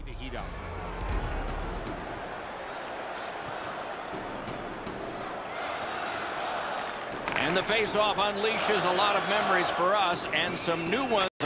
to heat up. And the face-off unleashes a lot of memories for us and some new ones.